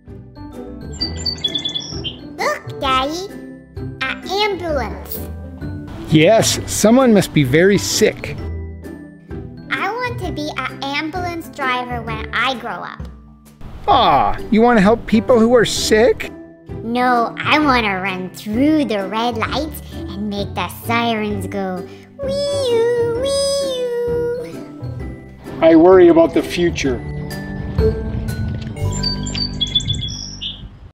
Look, Daddy! An ambulance! Yes, someone must be very sick. I want to be an ambulance driver when I grow up. Aw, you want to help people who are sick? No, I want to run through the red lights and make the sirens go wee oo, wee oo. I worry about the future.